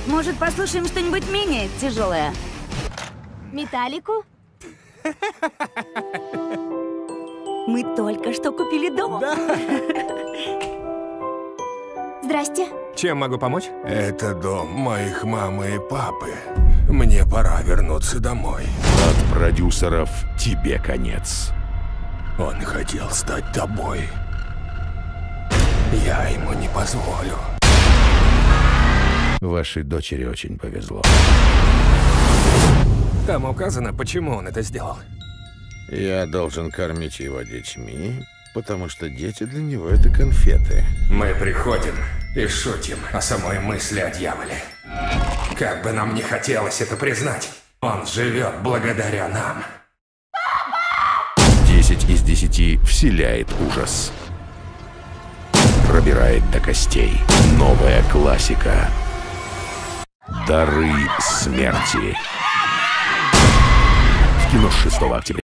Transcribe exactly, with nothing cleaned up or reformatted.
Может, послушаем что-нибудь менее тяжелое? Металлику? Мы только что купили дом. Да. Здрасте. Чем могу помочь? Это дом моих мамы и папы. Мне пора вернуться домой. От продюсеров тебе конец. Он хотел стать тобой. Я ему не позволю. Вашей дочери очень повезло. Там указано, почему он это сделал. Я должен кормить его детьми, потому что дети для него — это конфеты. Мы приходим и шутим о самой мысли о дьяволе. Как бы нам не хотелось это признать, он живет благодаря нам. десять из десяти вселяет ужас. Пробирает до костей. Новая классика. Дары смерти. В кино с шестого октября.